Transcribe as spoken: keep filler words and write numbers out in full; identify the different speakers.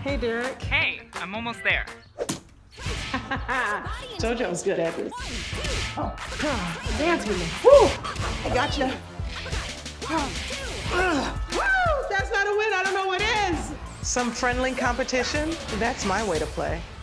Speaker 1: Hey, Derek.
Speaker 2: Hey, I'm almost there.
Speaker 1: JoJo's good at this. Oh, dance with me. Woo! I gotcha. Woo! That's not a win. I don't know what is. Some friendly competition? That's my way to play.